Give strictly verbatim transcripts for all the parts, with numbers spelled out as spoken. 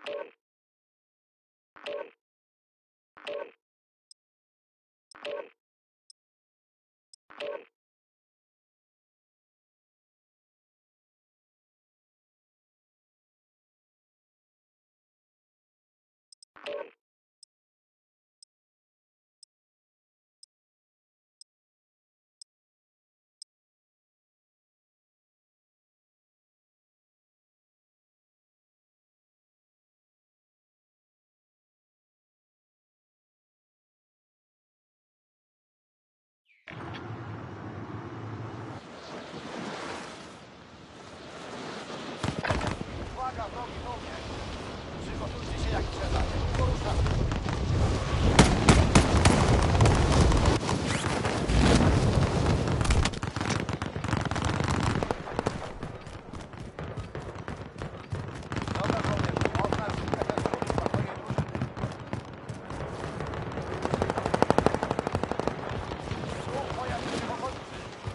Uwaga, wrogi żołnierz! Przygotujcie się jak trzeba. Poruszamy. Dobra, żołnierz, oznacz strefę wroga swojej drużyny. Słuch pojawił się w okolicy.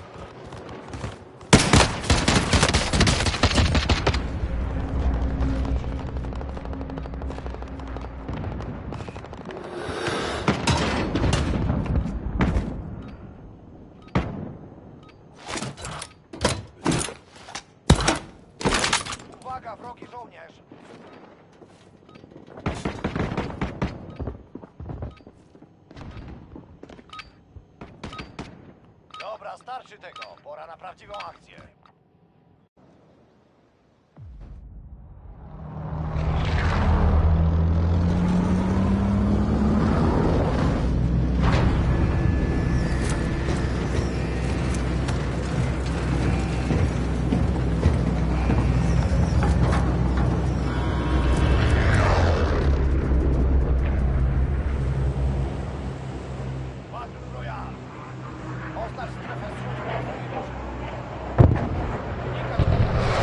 Uwaga, wrogi żołnierz! Dobra, starczy tego. Pora na prawdziwą akcję. Battle Royale! Oznacz strefę wroga swojej drużyny. Unikaj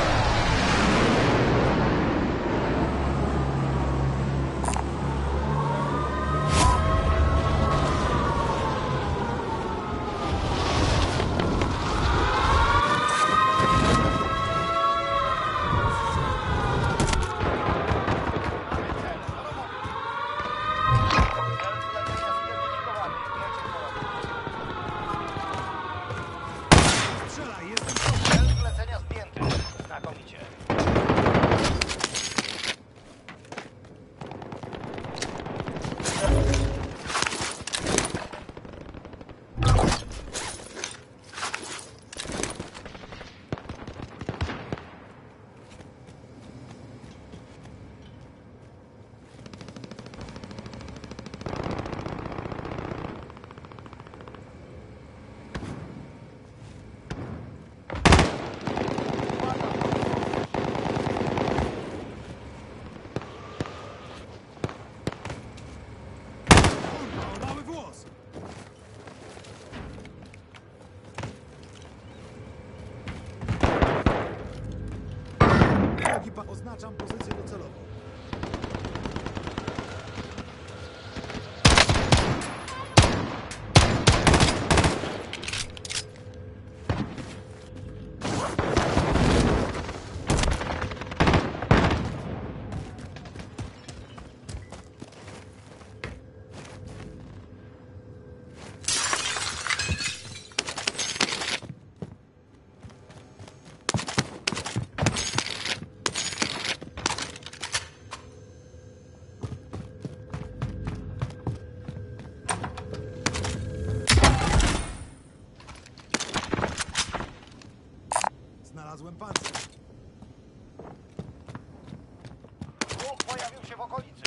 Mamy cel, do roboty. Cel zlecenia zidentyfikowany. Wiecie co robić. Strzelaj, jestem w Cel zlecenia zdjęty. Znakomicie. Uwaga, kurwa, mały włos! Ekipa, oznaczam pozycję docelową. Znalazłem pancerz. Wróg pojawił się w okolicy.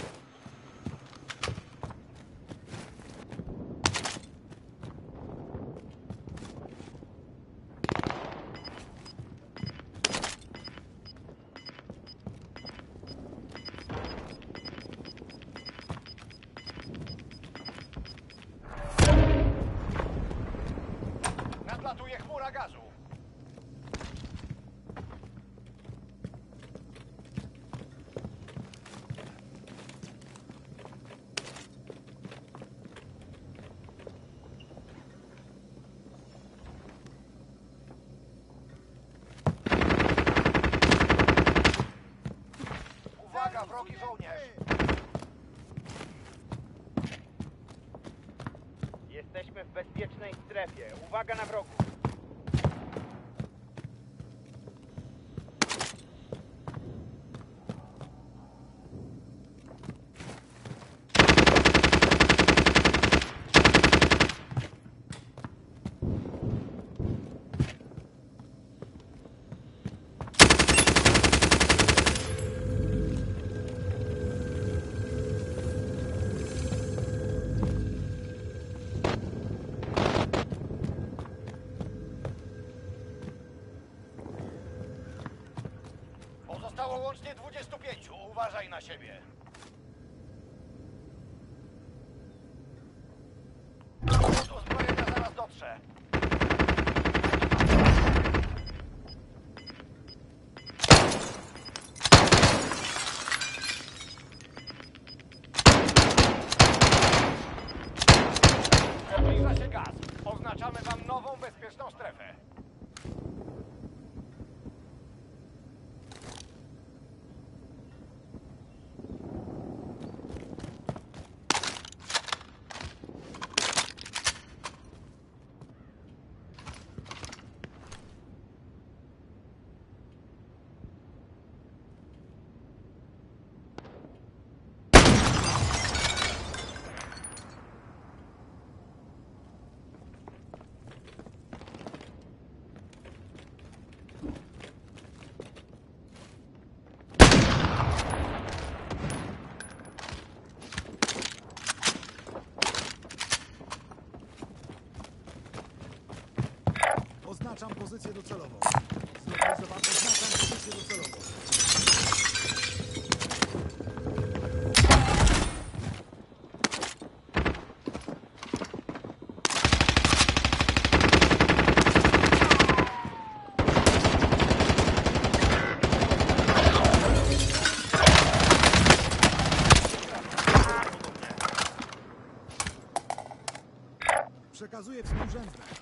Nadlatuje chmura gazu. Uwaga, wrogi żołnierz! Jesteśmy w bezpiecznej strefie. Uwaga na wrogów. Pozostało łącznie dwudziestu pięciu. Uważaj na siebie. Uzbrojenia zaraz dotrze. Zbliża się gaz. Oznaczamy wam nową, bezpieczną strefę. Oznaczam pozycję docelową. Zlokalizowano. Oznaczam pozycję docelową. Przekazuję współrzędne.